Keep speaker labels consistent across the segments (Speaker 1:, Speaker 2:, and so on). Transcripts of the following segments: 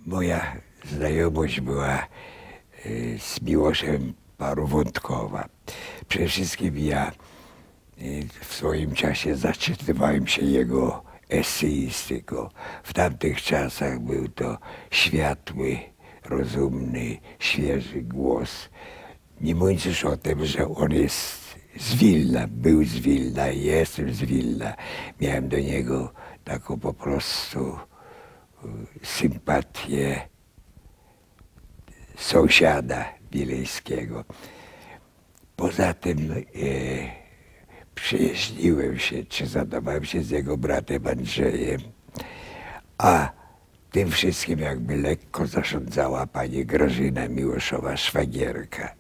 Speaker 1: Moja znajomość była z Miłoszem parowątkowa. Przede wszystkim ja w swoim czasie zaczytywałem się jego eseistyką. W tamtych czasach był to światły, rozumny, świeży głos. Nie mówiąc już o tym, że on jest z Wilna, był z Wilna i jestem z Wilna. Miałem do niego taką po prostu sympatię sąsiada wileńskiego. Poza tym przyjaźniłem się, czy zadawałem się z jego bratem Andrzejem, a tym wszystkim jakby lekko zarządzała pani Grażyna Miłoszowa, szwagierka.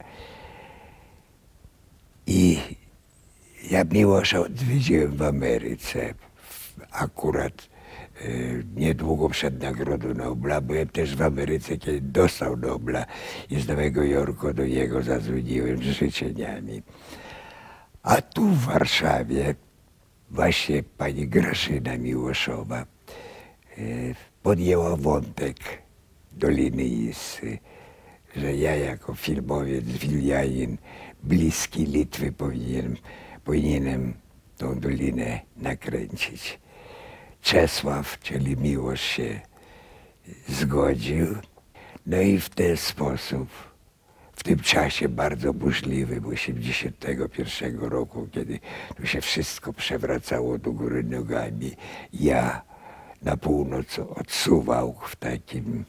Speaker 1: I ja Miłosza odwiedziłem w Ameryce, akurat niedługo przed Nagrodą Nobla. Byłem też w Ameryce, kiedy dostał Nobla i z Nowego Jorku do niego zadzwoniłem z życzeniami. A tu w Warszawie właśnie pani Grażyna Miłoszowa podjęła wątek Doliny Isy, że ja jako filmowiec, wilnianin, bliski Litwy powinienem tą dolinę nakręcić. Czesław, czyli Miłosz, się zgodził. No i w ten sposób, w tym czasie bardzo burzliwym, 1981 roku, kiedy tu się wszystko przewracało do góry nogami, ja na północ odsuwał w takim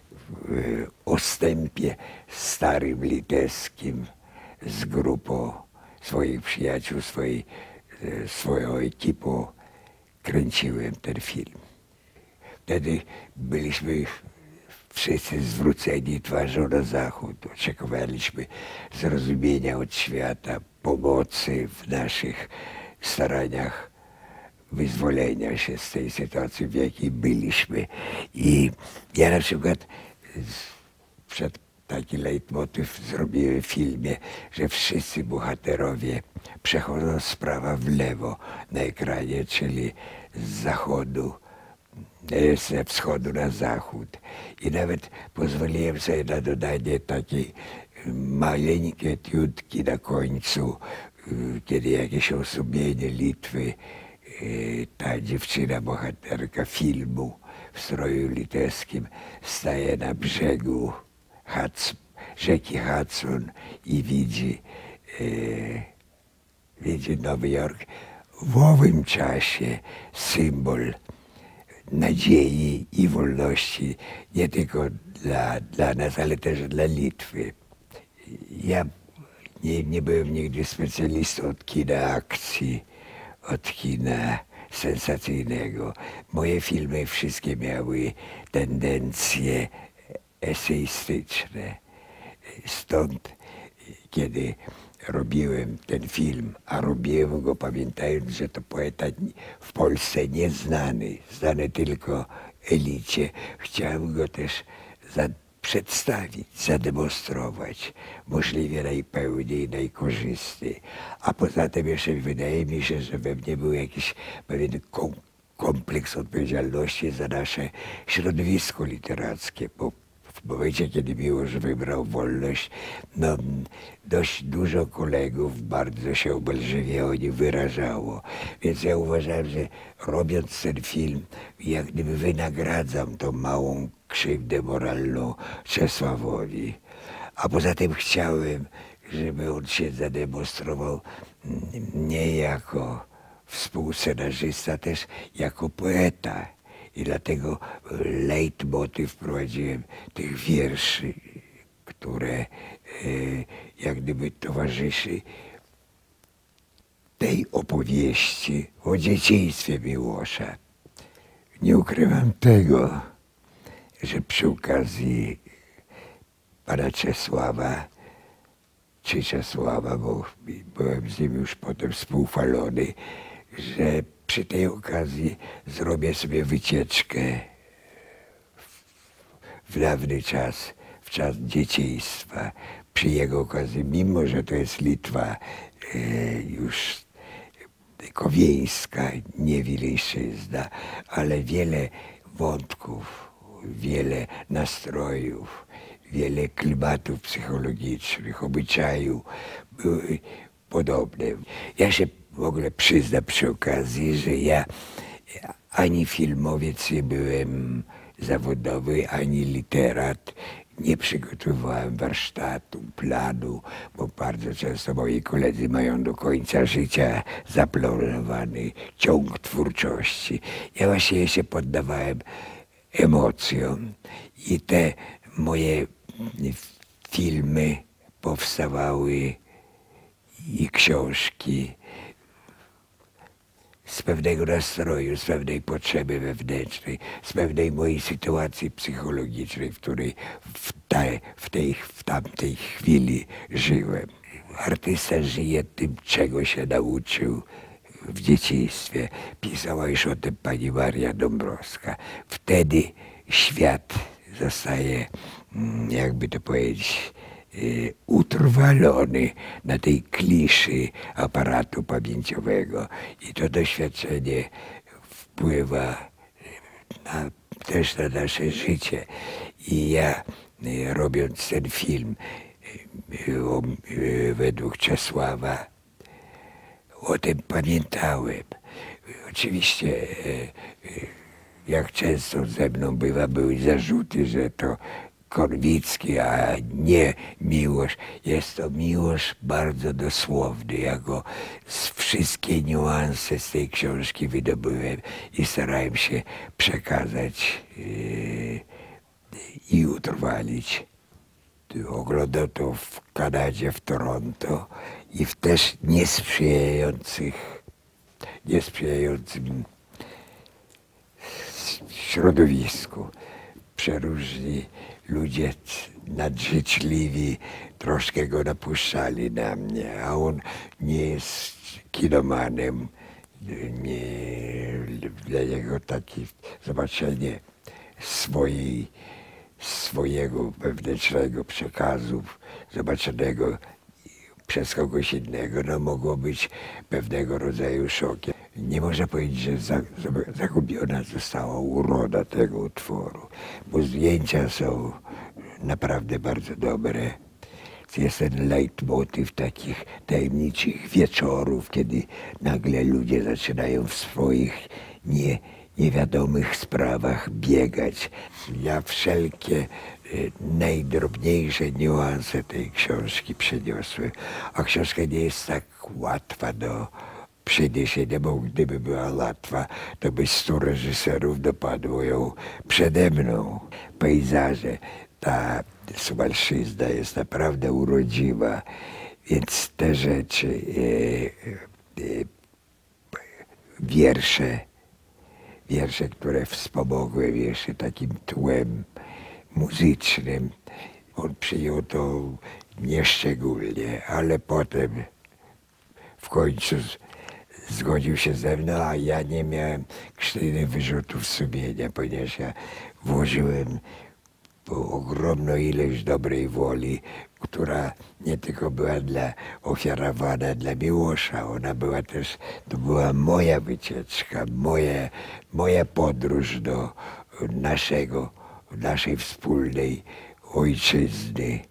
Speaker 1: ostępie starym litewskim z grupą swoich przyjaciół, swoją ekipą kręciłem ten film. Wtedy byliśmy wszyscy zwróceni twarzą na zachód. Oczekiwaliśmy zrozumienia od świata, pomocy w naszych staraniach wyzwolenia się z tej sytuacji, w jakiej byliśmy. I ja na przykład przed taki leitmotyw zrobiłem w filmie, że wszyscy bohaterowie przechodzą z prawa w lewo na ekranie, czyli z zachodu, ze wschodu na zachód. I nawet pozwoliłem sobie na dodanie takiej maleńkiej etiudki na końcu, kiedy jakieś osobienie Litwy, ta dziewczyna, bohaterka filmu w stroju litewskim, staje na brzegu rzeki Hudson i widzi Nowy Jork. W owym czasie symbol nadziei i wolności nie tylko dla nas, ale też dla Litwy. Ja nie byłem nigdy specjalistą od kina akcji, od kina sensacyjnego. Moje filmy wszystkie miały tendencje eseistyczne. Stąd, kiedy robiłem ten film, a robiłem go pamiętając, że to poeta w Polsce nieznany, znany tylko elicie, chciałem go też przedstawić, zademonstrować możliwie najpełniej, najkorzystniej. A poza tym jeszcze wydaje mi się, że we mnie był jakiś pewien kompleks odpowiedzialności za nasze środowisko literackie, bo w momencie, kiedy Miłosz wybrał wolność, no, dość dużo kolegów bardzo się obelżywie o nim wyrażało. Więc ja uważałem, że robiąc ten film, jak gdyby wynagradzam tą małą krzywdę moralną Czesławowi. A poza tym chciałem, żeby on się zademonstrował nie jako współscenarzysta, też jako poeta. I dlatego leitmotyw wprowadziłem tych wierszy, które jak gdyby towarzyszy tej opowieści o dzieciństwie Miłosza. Nie ukrywam tego, że przy okazji pana Czesława, czy Czesława, bo byłem z nim już potem współchwalony, że przy tej okazji zrobię sobie wycieczkę w dawny czas, w czas dzieciństwa. Przy jego okazji, mimo że to jest Litwa już tylko wiejska, nie Wileńszczyzna, ale wiele wątków wiele nastrojów, wiele klimatów psychologicznych, obyczajów były podobne. Ja się w ogóle przyznam przy okazji, że ja ani filmowiec nie byłem zawodowy, ani literat. Nie przygotowywałem warsztatu, planu, bo bardzo często moi koledzy mają do końca życia zaplanowany ciąg twórczości. Ja właśnie się poddawałem emocjom i te moje filmy powstawały i książki z pewnego nastroju, z pewnej potrzeby wewnętrznej, z pewnej mojej sytuacji psychologicznej, w której w tamtej chwili żyłem. Artysta żyje tym, czego się nauczył w dzieciństwie. Pisała już o tym pani Maria Dąbrowska. Wtedy świat zostaje, jakby to powiedzieć, utrwalony na tej kliszy aparatu pamięciowego i to doświadczenie wpływa też na nasze życie. I ja, robiąc ten film według Czesława, o tym pamiętałem. Oczywiście, jak często ze mną były zarzuty, że to Korwicki, a nie Miłosz. Jest to Miłosz bardzo dosłowny. Ja go wszystkie niuanse z tej książki wydobyłem i starałem się przekazać i utrwalić. Oglądał to w Kanadzie, w Toronto i w też niesprzyjającym środowisku. Przeróżni ludzie nadżyczliwi troszkę go napuszczali na mnie, a on nie jest kinomanem. Dla niego takie zobaczenie swojego wewnętrznego przekazu, zobaczonego przez kogoś innego, no mogło być pewnego rodzaju szokiem. Nie można powiedzieć, że zagubiona została uroda tego utworu, bo zdjęcia są naprawdę bardzo dobre. Jest ten leitmotiv takich tajemniczych wieczorów, kiedy nagle ludzie zaczynają w swoich niewiadomych sprawach biegać. Ja wszelkie najdrobniejsze niuanse tej książki przeniosłem, a książka nie jest tak łatwa do przeniesienia, bo gdyby była łatwa, to by 100 reżyserów dopadło ją przede mną. Pejzaże, ta Suwalszczyzna jest naprawdę urodziwa, więc te rzeczy, wiersze, które wspomogłem jeszcze takim tłem muzycznym. On przyjął to nieszczególnie, ale potem w końcu zgodził się ze mną, a ja nie miałem krztyny wyrzutów sumienia, ponieważ ja włożyłem ogromną ilość dobrej woli, która nie tylko była ofiarowana dla Miłosza, ona była też, to była moja wycieczka, moja podróż do naszej wspólnej ojczyzny.